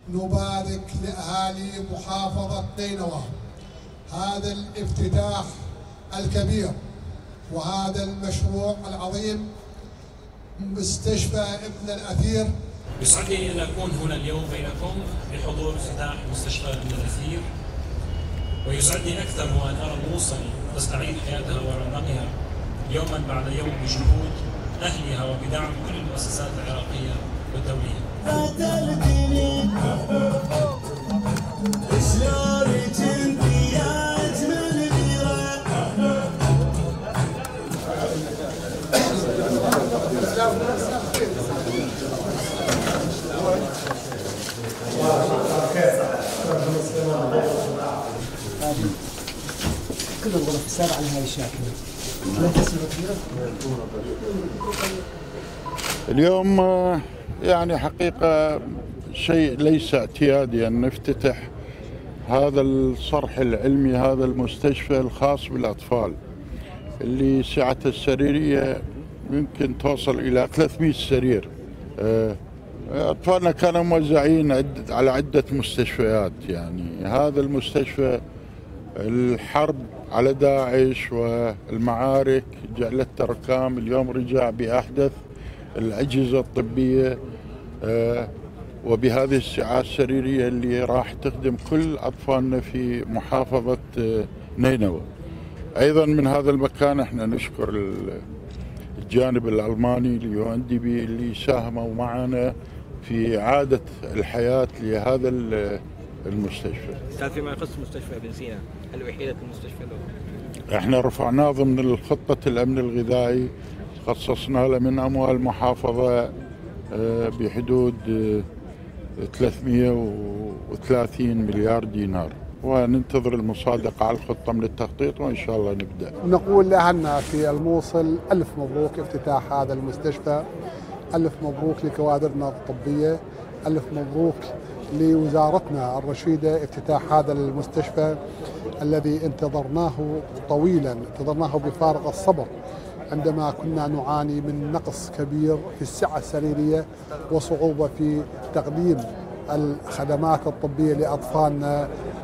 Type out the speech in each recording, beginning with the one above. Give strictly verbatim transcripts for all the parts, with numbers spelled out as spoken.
نبارك لأهالي محافظة نينوى هذا الافتتاح الكبير وهذا المشروع العظيم مستشفى ابن الأثير. يسعدني أن أكون هنا اليوم بينكم بحضور افتتاح مستشفى ابن الأثير، ويسعدني أكثر وأن أرى الموصل تستعيد حياتها ورونقها يوما بعد يوم بجهود أهلها وبدعم كل المؤسسات العراقية والدولية. كل الغرف السابعة لهذه الشاكلة. لا تسمع كثيرا. اليوم يعني حقيقة شيء ليس اعتيادي أن نفتتح هذا الصرح العلمي، هذا المستشفى الخاص بالأطفال اللي سعته السريرية يمكن توصل إلى ثلاثمئة سرير. أطفالنا كانوا موزعين على عدة مستشفيات، يعني هذا المستشفى الحرب على داعش والمعارك جعلت ركام، اليوم رجع بأحدث الأجهزة الطبية وبهذه السعات السريرية اللي راح تخدم كل أطفالنا في محافظة نينوى. أيضا من هذا المكان احنا نشكر الجانب الألماني اليو إن دي بي اللي ساهموا معنا في إعادة الحياة لهذا المستشفى. استاذ، فيما يخص مستشفى ابن سينا، هل أحيلت المستشفى له؟ احنا رفعناه ضمن الخطة الأمن الغذائي، خصصنا له من أموال المحافظة بحدود ثلاثمئة وثلاثين مليار دينار، وننتظر المصادقة على الخطة من التخطيط وإن شاء الله نبدأ. نقول لأهلنا في الموصل ألف مبروك افتتاح هذا المستشفى، ألف مبروك لكوادرنا الطبية، ألف مبروك لوزارتنا الرشيدة افتتاح هذا المستشفى الذي انتظرناه طويلا، انتظرناه بفارغ الصبر عندما كنا نعاني من نقص كبير في السعة السريرية وصعوبة في تقديم الخدمات الطبية لأطفالنا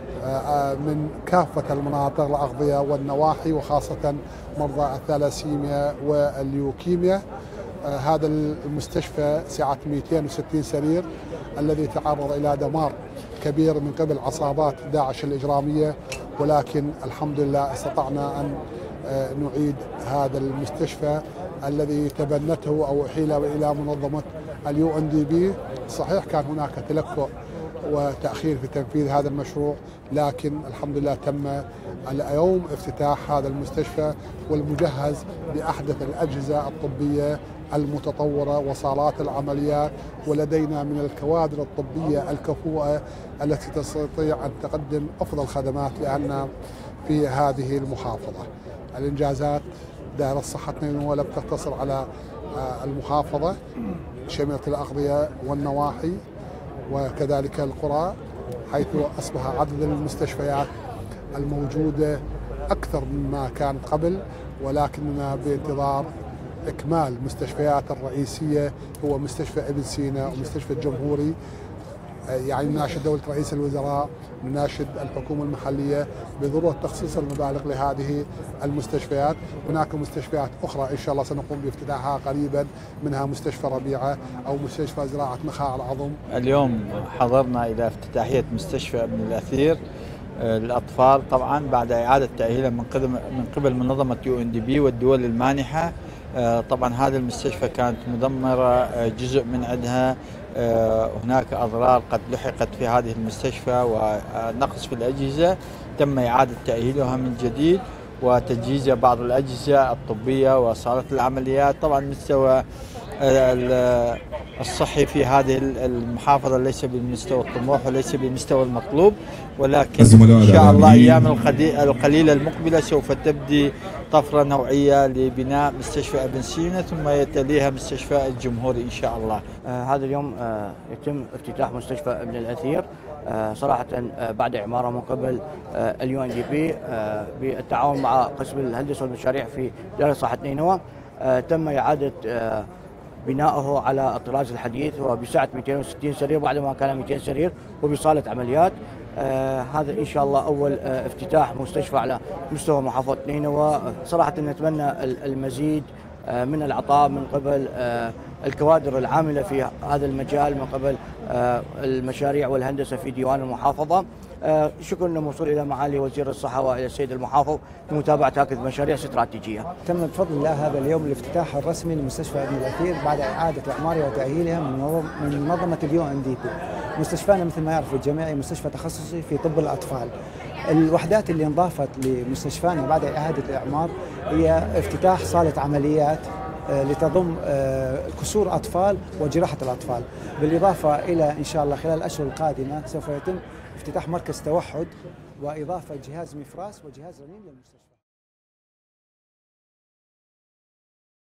من كافة المناطق الأغذية والنواحي، وخاصة مرضى الثالاسيميا والليوكيميا. هذا المستشفى سعة مئتين وستين سرير الذي تعرض إلى دمار كبير من قبل عصابات داعش الإجرامية، ولكن الحمد لله استطعنا أن نعيد هذا المستشفى الذي تبنته أو أحيل إلى منظمة اليو إن دي بي. صحيح كان هناك تلكؤ وتأخير في تنفيذ هذا المشروع، لكن الحمد لله تم اليوم افتتاح هذا المستشفى والمجهز بأحدث الأجهزة الطبية المتطورة وصالات العمليات، ولدينا من الكوادر الطبية الكفؤة التي تستطيع أن تقدم أفضل خدمات لأن في هذه المحافظة. الإنجازات دائرة صحة نينوى لم تقتصر على المحافظة، شملت الأغذية والنواحي وكذلك القرى، حيث أصبح عدد المستشفيات الموجودة أكثر مما كان قبل، ولكننا بانتظار إكمال المستشفيات الرئيسية هو مستشفى ابن سينا ومستشفى الجمهوري. يعني نناشد دولة رئيس الوزراء، نناشد الحكومة المحلية بضرورة تخصيص المبالغ لهذه المستشفيات. هناك مستشفيات أخرى إن شاء الله سنقوم بافتتاحها قريبا، منها مستشفى ربيعة أو مستشفى زراعة نخاع العظم. اليوم حضرنا إلى افتتاحية مستشفى ابن الأثير الأطفال، طبعا بعد إعادة تأهيله من قبل من قبل منظمة يو إن دي بي والدول المانحة. طبعا هذه المستشفى كانت مدمرة، جزء من عندها هناك أضرار قد لحقت في هذه المستشفى ونقص في الأجهزة، تم إعادة تأهيلها من جديد وتجهيز بعض الأجهزة الطبية وصالة العمليات. طبعا مستوى الصحي في هذه المحافظة ليس بالمستوى الطموح وليس بالمستوى المطلوب، ولكن إن شاء الله أيام القليلة المقبلة سوف تبدي طفرة نوعية لبناء مستشفى ابن سينا ثم يتليها مستشفى الجمهوري إن شاء الله. آه هذا اليوم آه يتم افتتاح مستشفى ابن الأثير آه صراحة آه بعد إعماره من قبل آه اليو إن دي بي آه بالتعاون مع قسم الهندسة والمشاريع في دائرة صحة نينوى. آه تم إعادة آه بناؤه على الطراز الحديث وبسعة مئتين وستين سرير بعد ما كان مئتين سرير وبصالة عمليات. آه هذا إن شاء الله أول آه افتتاح مستشفى على مستوى محافظة نينوى. صراحة نتمنى المزيد آه من العطاء من قبل آه الكوادر العاملة في هذا المجال، من قبل آه المشاريع والهندسة في ديوان المحافظة. آه شكرنا موصول إلى معالي وزير الصحة وإلى السيد المحافظ لمتابعة هذه المشاريع استراتيجية. تم بفضل الله هذا اليوم الافتتاح الرسمي لمستشفى ابن الأثير بعد إعادة إعمارها وتأهيلها من منظمة اليو ان دي بي. مستشفانا مثل ما يعرف الجميع مستشفى تخصصي في طب الأطفال. الوحدات اللي انضافت لمستشفانا بعد إعادة الإعمار هي افتتاح صالة عمليات لتضم كسور أطفال وجراحة الأطفال، بالإضافة إلى إن شاء الله خلال الأشهر القادمة سوف يتم افتتاح مركز توحد وإضافة جهاز مفراس وجهاز رنين للمستشفى.